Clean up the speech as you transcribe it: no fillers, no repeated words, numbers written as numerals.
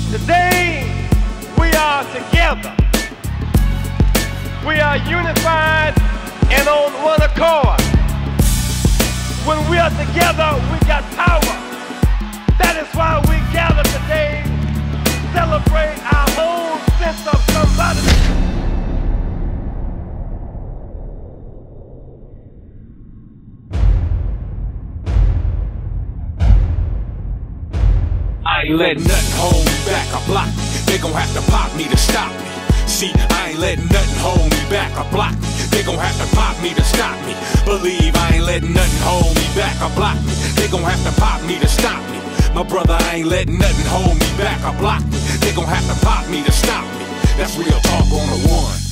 Today, we are together. We are unified and on one accord. When we are together, we got power. That is why we gather today to celebrate our own sense of somebody. I ain't letting nothing hold me back or block me. They gon' have to pop me to stop me. See, I ain't letting nothing hold me back or block me. They gon' have to pop me to stop me. Believe I ain't letting nothing hold me back or block me. They gon' have to pop me to stop me. My brother, I ain't letting nothing hold me back or block me. They gon' have to pop me to stop me. That's real talk on the one.